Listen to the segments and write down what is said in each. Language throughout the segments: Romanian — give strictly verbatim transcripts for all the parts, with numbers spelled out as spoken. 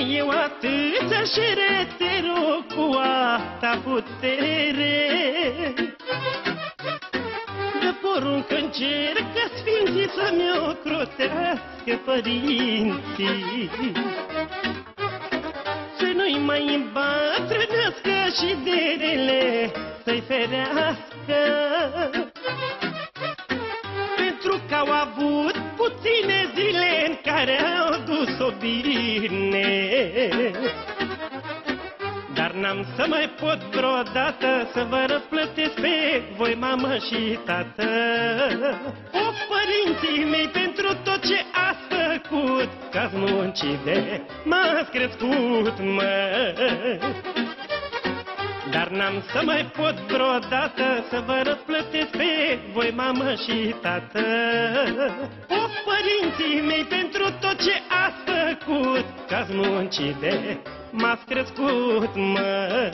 eu atâția șere te rog cu a ta putere. De poruncă încercă sfinții să-mi ocrotească părinții, să nu-i mai îmbătrânească și de rele să-i ferească, pentru că au avut puține zile în care au dus-o bine. Dar n-am să mai pot vreodată să vă răsplătesc pe voi, mamă și tată. O, părinții mei, pentru tot ce ați făcut, că-ați muncit de m-ați crescut, mă. Dar n-am să mai pot vreodată să vă răsplătesc pe voi, mamă și tată. O, părinții mei, pentru tot ce ați făcut, că-ați muncit de m-ați crescut, mă.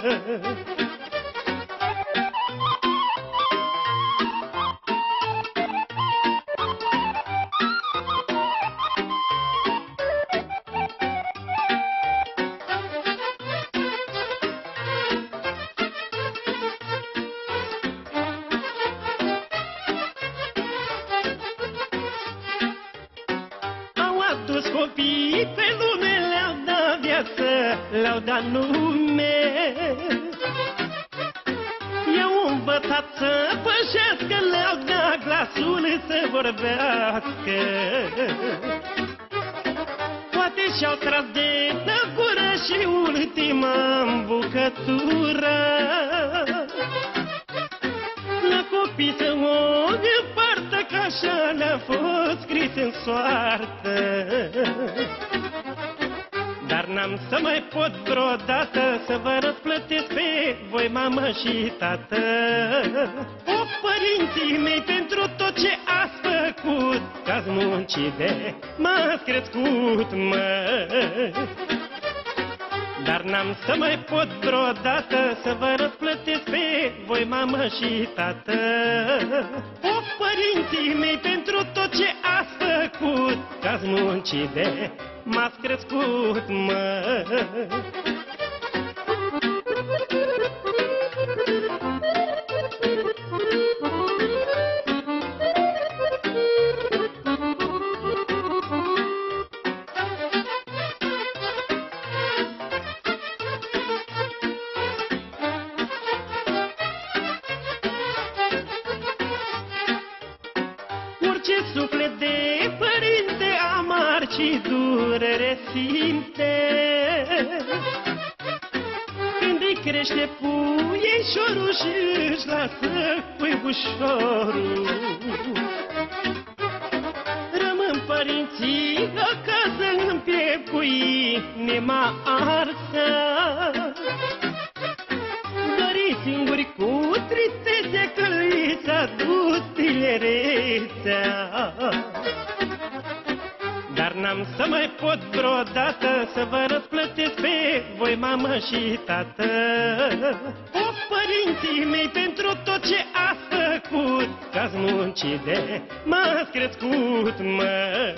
Au adus copii pe lume, le-au dat viață, le-au dat nume. I-au învățat să pășească, le-au dat glasul să vorbească. Poate și-au tras de gură și ultima bucătură. La copii să o împartă, că așa le-a fost scris în soartă. Dar n-am să mai pot vreodată să vă răsplătesc pe voi, mamă și tată. O, părinții mei, pentru tot ce ați făcut, că-ați muncit de m-ați crescut, mă. Dar n-am să mai pot vreodată să vă răsplătesc pe voi, mamă și tată. O, părinții mei, pentru tot ce ați făcut, că-ați muncit de m-ați crescut, mă. Orice suflet de părinte amar și durere simte, când îi crește puișorul și își lasă puiușorul. Rămân părinții acasă în piept cu inima arsă, doriți singuri cu tristețe, că li s-a dus tinerețea. Dar n-am să mai pot vreodată să vă răsplătesc pe voi, mamă și tată. O, părinții mei, pentru tot ce ați făcut, că-ați muncit de m-ați crescut, mă.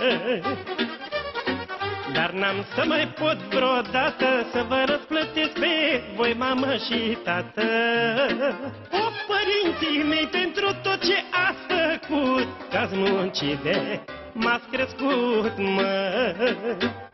Dar n-am să mai pot vreodată să vă răsplătesc pe voi, mamă și tată. O, părinții mei, pentru tot ce ați făcut, că-ați muncit de m-ați crescut, mă.